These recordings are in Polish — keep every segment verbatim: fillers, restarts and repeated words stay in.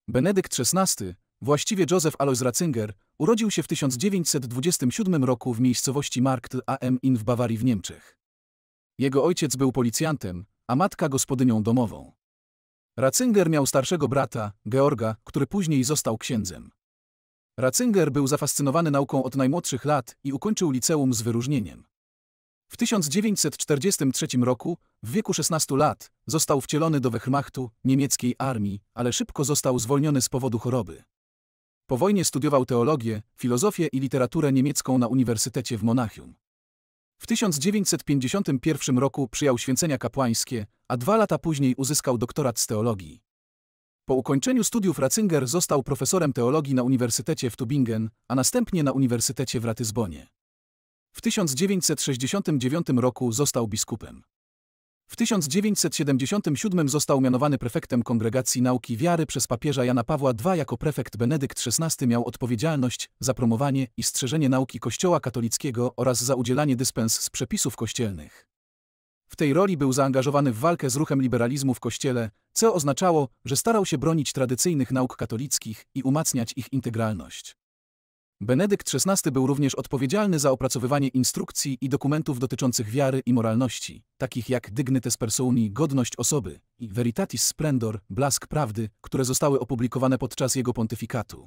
Benedykt szesnasty, właściwie Joseph Alois Ratzinger, urodził się w tysiąc dziewięćset dwudziestym siódmym roku w miejscowości Marktl am Inn w Bawarii w Niemczech. Jego ojciec był policjantem, a matka gospodynią domową. Ratzinger miał starszego brata, Georga, który później został księdzem. Ratzinger był zafascynowany nauką od najmłodszych lat i ukończył liceum z wyróżnieniem. W tysiąc dziewięćset czterdziestym trzecim roku, w wieku szesnastu lat, został wcielony do Wehrmachtu, niemieckiej armii, ale szybko został zwolniony z powodu choroby. Po wojnie studiował teologię, filozofię i literaturę niemiecką na Uniwersytecie w Monachium. W tysiąc dziewięćset pięćdziesiątym pierwszym roku przyjął święcenia kapłańskie, a dwa lata później uzyskał doktorat z teologii. Po ukończeniu studiów Ratzinger został profesorem teologii na Uniwersytecie w Tübingen, a następnie na Uniwersytecie w Ratyzbonie. W tysiąc dziewięćset sześćdziesiątym dziewiątym roku został biskupem. W tysiąc dziewięćset siedemdziesiątym siódmym został mianowany prefektem Kongregacji Nauki Wiary przez papieża Jana Pawła drugiego. Jako prefekt Benedykt szesnasty miał odpowiedzialność za promowanie i strzeżenie nauki Kościoła katolickiego oraz za udzielanie dyspens z przepisów kościelnych. W tej roli był zaangażowany w walkę z ruchem liberalizmu w Kościele, co oznaczało, że starał się bronić tradycyjnych nauk katolickich i umacniać ich integralność. Benedykt szesnasty był również odpowiedzialny za opracowywanie instrukcji i dokumentów dotyczących wiary i moralności, takich jak Dignitas Personae, godność osoby, i Veritatis Splendor, blask prawdy, które zostały opublikowane podczas jego pontyfikatu.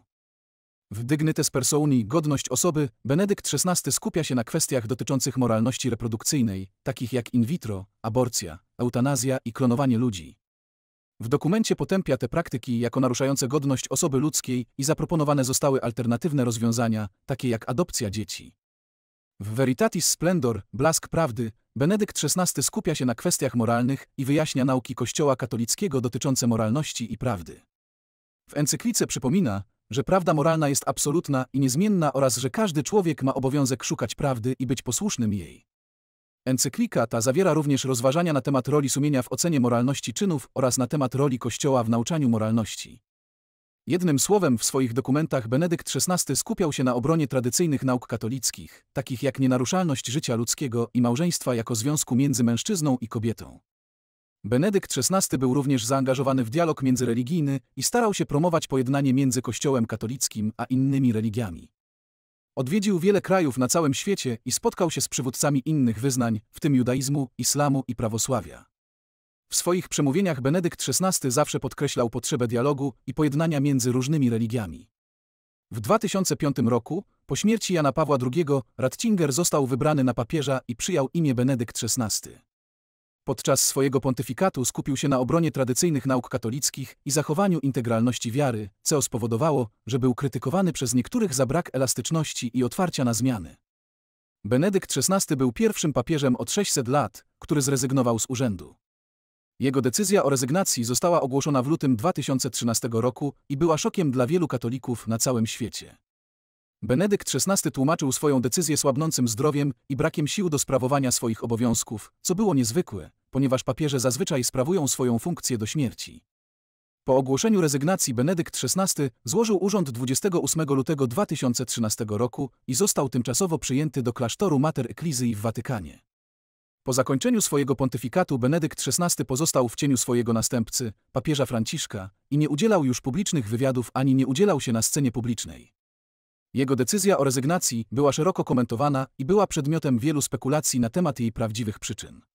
W Dignitas Personae, godność osoby, Benedykt szesnasty skupia się na kwestiach dotyczących moralności reprodukcyjnej, takich jak in vitro, aborcja, eutanazja i klonowanie ludzi. W dokumencie potępia te praktyki jako naruszające godność osoby ludzkiej i zaproponowane zostały alternatywne rozwiązania, takie jak adopcja dzieci. W Veritatis Splendor, blask prawdy, Benedykt szesnasty skupia się na kwestiach moralnych i wyjaśnia nauki Kościoła katolickiego dotyczące moralności i prawdy. W encyklice przypomina, że prawda moralna jest absolutna i niezmienna oraz że każdy człowiek ma obowiązek szukać prawdy i być posłusznym jej. Encyklika ta zawiera również rozważania na temat roli sumienia w ocenie moralności czynów oraz na temat roli Kościoła w nauczaniu moralności. Jednym słowem, w swoich dokumentach Benedykt szesnasty skupiał się na obronie tradycyjnych nauk katolickich, takich jak nienaruszalność życia ludzkiego i małżeństwa jako związku między mężczyzną i kobietą. Benedykt szesnasty był również zaangażowany w dialog międzyreligijny i starał się promować pojednanie między Kościołem katolickim a innymi religiami. Odwiedził wiele krajów na całym świecie i spotkał się z przywódcami innych wyznań, w tym judaizmu, islamu i prawosławia. W swoich przemówieniach Benedykt szesnasty zawsze podkreślał potrzebę dialogu i pojednania między różnymi religiami. W dwa tysiące piątym roku, po śmierci Jana Pawła drugiego, Ratzinger został wybrany na papieża i przyjął imię Benedykt szesnasty. Podczas swojego pontyfikatu skupił się na obronie tradycyjnych nauk katolickich i zachowaniu integralności wiary, co spowodowało, że był krytykowany przez niektórych za brak elastyczności i otwarcia na zmiany. Benedykt szesnasty był pierwszym papieżem od sześciuset lat, który zrezygnował z urzędu. Jego decyzja o rezygnacji została ogłoszona w lutym dwa tysiące trzynastego roku i była szokiem dla wielu katolików na całym świecie. Benedykt szesnasty tłumaczył swoją decyzję słabnącym zdrowiem i brakiem sił do sprawowania swoich obowiązków, co było niezwykłe, ponieważ papieże zazwyczaj sprawują swoją funkcję do śmierci. Po ogłoszeniu rezygnacji Benedykt szesnasty złożył urząd dwudziestego ósmego lutego dwa tysiące trzynastego roku i został tymczasowo przyjęty do klasztoru Mater Ecclesiae w Watykanie. Po zakończeniu swojego pontyfikatu Benedykt szesnasty pozostał w cieniu swojego następcy, papieża Franciszka, i nie udzielał już publicznych wywiadów ani nie udzielał się na scenie publicznej. Jego decyzja o rezygnacji była szeroko komentowana i była przedmiotem wielu spekulacji na temat jej prawdziwych przyczyn.